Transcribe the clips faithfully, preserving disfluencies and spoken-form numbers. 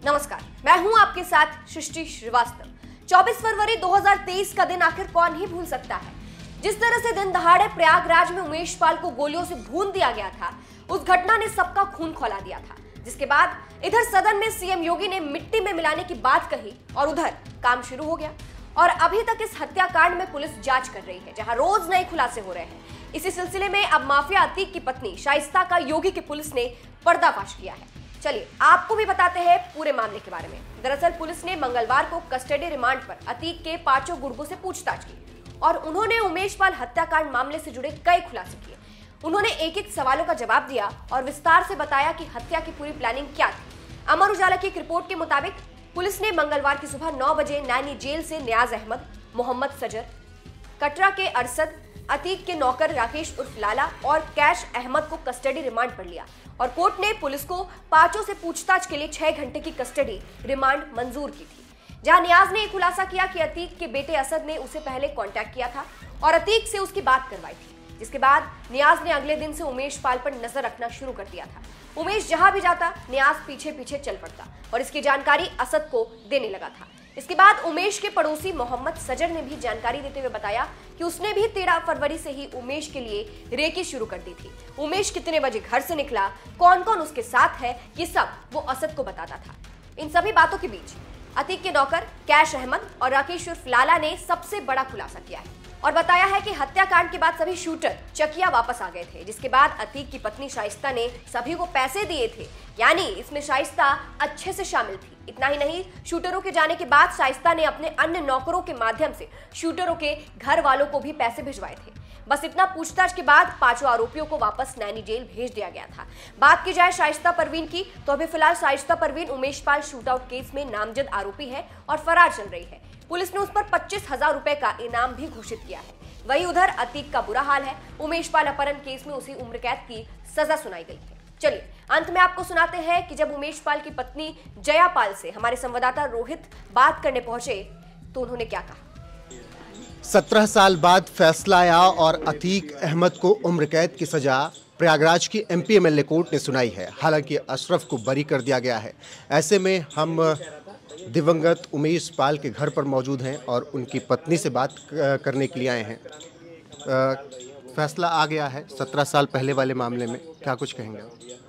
नमस्कार, मैं हूं आपके साथ सृष्टि श्रीवास्तव। चौबीस फरवरी दो हज़ार तेईस का दिन आखिर कौन ही भूल सकता है। जिस तरह से दिन दहाड़े प्रयागराज में उमेश पाल को गोलियों से भून दिया गया था, उस घटना ने सबका खून खौला दिया था। जिसके बाद इधर सदन में सीएम योगी ने मिट्टी में मिलाने की बात कही और उधर काम शुरू हो गया। और अभी तक इस हत्याकांड में पुलिस जांच कर रही है, जहां रोज नए खुलासे हो रहे हैं। इसी सिलसिले में अब माफिया अतीक की पत्नी शाइस्ता का योगी की पुलिस ने पर्दाफाश किया है। चलिए आपको भी बताते हैं पूरे मामले के बारे में। दरअसल पुलिस ने मंगलवार को कस्टडी रिमांड पर अतीक के पांचों गुर्गों से पूछताछ की और उन्होंने उमेश पाल हत्याकांड मामले से जुड़े कई खुलासे किए। उन्होंने एक एक सवालों का जवाब दिया और विस्तार से बताया कि हत्या की पूरी प्लानिंग क्या थी। अमर उजाला की एक रिपोर्ट के मुताबिक पुलिस ने मंगलवार की सुबह नौ बजे नैनी जेल से नियाज अहमद, मोहम्मद सजर, कटरा के अरसद, अतीक के नौकर राकेश उर्फ लाला और कैश अहमद को कस्टडी रिमांड पर लिया और कोर्ट ने पुलिस को पांचों से पूछताछ के लिए छह घंटे की कस्टडी रिमांड मंजूर की थी। जहां नियाज ने खुलासा किया कि अतीक के बेटे असद ने उसे पहले कांटेक्ट किया था और अतीक से उसकी बात करवाई थी। जिसके बाद नियाज ने अगले दिन से उमेश पाल पर नजर रखना शुरू कर दिया था। उमेश जहां भी जाता, नियाज पीछे पीछे चल पड़ता और इसकी जानकारी असद को देने लगा था। इसके बाद उमेश के पड़ोसी मोहम्मद सजर ने भी जानकारी देते हुए बताया कि उसने भी तेरह फरवरी से ही उमेश के लिए रेकी शुरू कर दी थी। उमेश कितने बजे घर से निकला, कौन कौन उसके साथ है, ये सब वो असद को बताता था। इन सभी बातों के बीच अतीक के नौकर कैश अहमद और राकेश उर्फ लाला ने सबसे बड़ा खुलासा किया है और बताया है कि हत्याकांड के बाद सभी शूटर चकिया वापस आ गए थे। जिसके बाद अतीक की पत्नी शाइस्ता ने सभी को पैसे दिए थे, यानी इसमें शाइस्ता अच्छे से शामिल थी। इतना ही नहीं, शूटरों के जाने के बाद शाइस्ता ने अपने अन्य नौकरों के माध्यम से शूटरों के घर वालों को भी पैसे भिजवाए थे। बस इतना पूछताछ के बाद पांचों आरोपियों को वापस नैनी जेल भेज दिया गया था। बात की जाए शाइस्ता परवीन की, तो अभी फिलहाल शाइस्ता परवीन उमेश पाल शूटआउट केस में नामजद आरोपी है और फरार चल रही है। पुलिस ने उस पर पच्चीस हजार रुपए का इनाम भी घोषित किया है। वहीं उधर अतीक का बुरा हाल है। उमेश पाल अपहरण केस में उसे उम्र कैद की सजा सुनाई गई है। चलिए अंत में आपको सुनाते हैं कि जब उमेश पाल की पत्नी जया पाल से हमारे संवाददाता रोहित बात करने पहुंचे तो उन्होंने क्या कहा। सत्रह साल बाद फैसला आया और अतीक अहमद को उम्र कैद की सजा प्रयागराज की एमपी एमएलए कोर्ट ने सुनाई है। हालांकि अशरफ को बरी कर दिया गया है। ऐसे में हम दिवंगत उमेश पाल के घर पर मौजूद हैं और उनकी पत्नी से बात करने के लिए आए हैं। फैसला आ गया है सत्रह साल पहले वाले मामले में, क्या कुछ कहेंगे?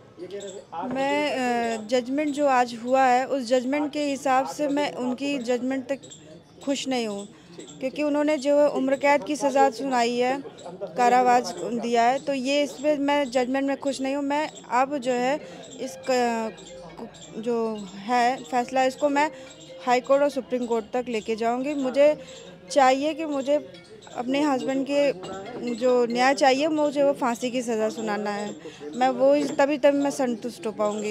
मैं जजमेंट जो आज हुआ है उस जजमेंट के हिसाब से मैं उनकी जजमेंट तक खुश नहीं हूँ, क्योंकि उन्होंने जो उम्र कैद की सज़ा सुनाई है, कारावास दिया है, तो ये इसमें मैं जजमेंट में खुश नहीं हूँ। मैं अब जो है इस जो है फैसला, इसको मैं हाई कोर्ट और सुप्रीम कोर्ट तक लेके जाऊंगी। मुझे चाहिए कि मुझे अपने हस्बैंड के जो न्याय चाहिए, मुझे वो फांसी की सज़ा सुनाना है। मैं वो तभी तभी मैं संतुष्ट हो पाऊंगी।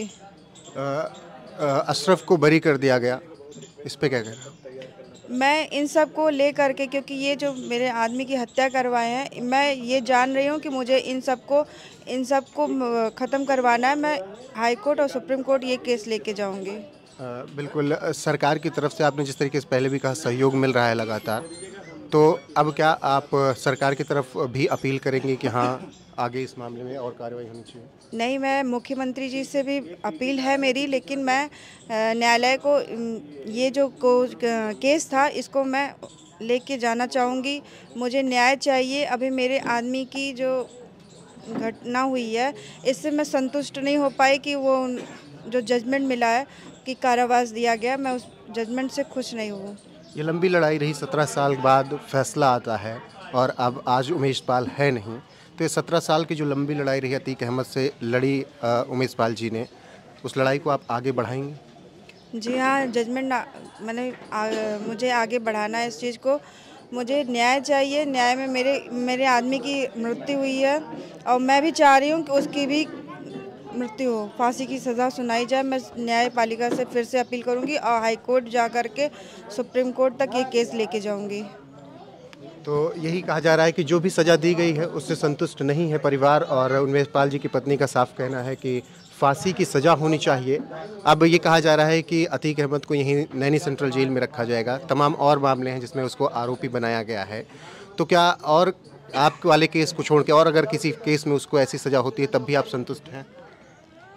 अशरफ को बरी कर दिया गया, इस पे क्या कहना? मैं इन सब को ले करके, क्योंकि ये जो मेरे आदमी की हत्या करवाए हैं, मैं ये जान रही हूँ कि मुझे इन सब को इन सब को ख़त्म करवाना है। मैं हाई कोर्ट और सुप्रीम कोर्ट ये केस लेके जाऊँगी। बिल्कुल, सरकार की तरफ से आपने जिस तरीके से पहले भी कहा सहयोग मिल रहा है लगातार, तो अब क्या आप सरकार की तरफ भी अपील करेंगे कि हाँ आगे इस मामले में और कार्रवाई होनी चाहिए? नहीं, मैं मुख्यमंत्री जी से भी अपील है मेरी, लेकिन मैं न्यायालय को ये जो को केस था इसको मैं लेके जाना चाहूँगी। मुझे न्याय चाहिए। अभी मेरे आदमी की जो घटना हुई है इससे मैं संतुष्ट नहीं हो पाई कि वो जो जजमेंट मिला है कि कारावास दिया गया, मैं उस जजमेंट से खुश नहीं हूँ। ये लंबी लड़ाई रही, सत्रह साल बाद फैसला आता है और अब आज उमेश पाल है नहीं, तो ये सत्रह साल की जो लंबी लड़ाई रही अतीक अहमद से लड़ी उमेश पाल जी ने, उस लड़ाई को आप आगे बढ़ाएंगे? जी हाँ, जजमेंट मैंने आ, मुझे आगे बढ़ाना है इस चीज़ को। मुझे न्याय चाहिए। न्याय में मेरे मेरे आदमी की मृत्यु हुई है और मैं भी चाह रही हूँ कि उसकी भी मृत्यु हो, फांसी की सज़ा सुनाई जाए। मैं न्यायपालिका से फिर से अपील करूँगी और हाई कोर्ट जा कर के सुप्रीम कोर्ट तक ये केस लेके जाऊँगी। तो यही कहा जा रहा है कि जो भी सज़ा दी गई है उससे संतुष्ट नहीं है परिवार, और उमेश पाल जी की पत्नी का साफ कहना है कि फांसी की सज़ा होनी चाहिए। अब ये कहा जा रहा है कि अतीक अहमद को यहीं नैनी सेंट्रल जेल में रखा जाएगा। तमाम और मामले हैं जिसमें उसको आरोपी बनाया गया है, तो क्या और आप वाले केस को छोड़ के और अगर किसी केस में उसको ऐसी सज़ा होती है तब भी आप संतुष्ट हैं?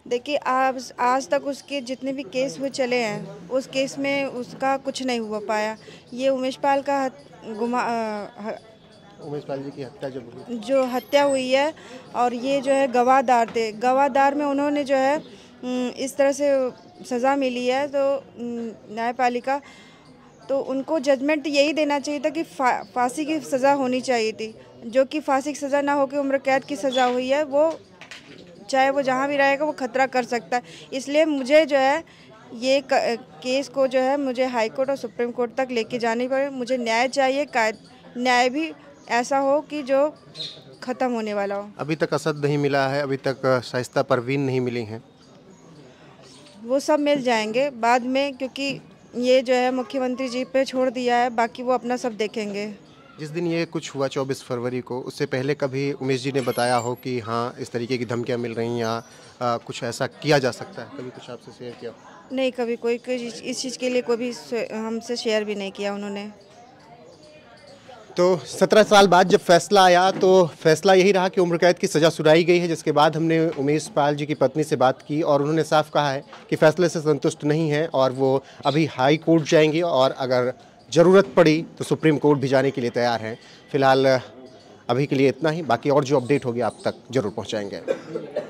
देखिए आज आज तक उसके जितने भी केस हुए चले हैं उस केस में उसका कुछ नहीं हुआ पाया। ये उमेश पाल का हत- गुमा अ, ह- उमेश पाल जी की हत्या जब हुई, जो हत्या हुई है और ये जो है गवाहदार थे, गवाहदार में उन्होंने जो है उम, इस तरह से सज़ा मिली है तो उम, न्यायपालिका तो उनको जजमेंट यही देना चाहिए था कि फा, फांसी की सज़ा होनी चाहिए थी, जो कि फांसी की सज़ा ना होकर उम्र कैद की सज़ा हुई है। वो चाहे वो जहाँ भी रहेगा वो खतरा कर सकता है। इसलिए मुझे जो है ये क, केस को जो है मुझे हाई कोर्ट और सुप्रीम कोर्ट तक लेके जानी पड़े। मुझे न्याय चाहिए, कायद न्याय भी ऐसा हो कि जो ख़त्म होने वाला हो। अभी तक असद नहीं मिला है, अभी तक शाइस्ता परवीन नहीं मिली हैं। वो सब मिल जाएंगे बाद में, क्योंकि ये जो है मुख्यमंत्री जी पे छोड़ दिया है, बाकी वो अपना सब देखेंगे। जिस दिन ये कुछ हुआ चौबीस फरवरी को, उससे पहले कभी उमेश जी ने बताया हो कि हाँ इस तरीके की धमकियाँ मिल रही हैं या आ, कुछ ऐसा किया जा सकता है, कभी कुछ आपसे शेयर किया? नहीं, कभी कोई कोई चीज़- इस चीज़ के लिए कोई भी शे- हमसे शेयर भी नहीं किया उन्होंने। तो सत्रह साल बाद जब फैसला आया तो फैसला यही रहा कि उम्र कैद की सज़ा सुनाई गई है, जिसके बाद हमने उमेश पाल जी की पत्नी से बात की और उन्होंने साफ कहा है कि फैसले से संतुष्ट नहीं है और वो अभी हाई कोर्ट जाएंगी और अगर ज़रूरत पड़ी तो सुप्रीम कोर्ट भी जाने के लिए तैयार हैं। फिलहाल अभी के लिए इतना ही, बाकी और जो अपडेट होगी आप तक ज़रूर पहुँचाएँगे।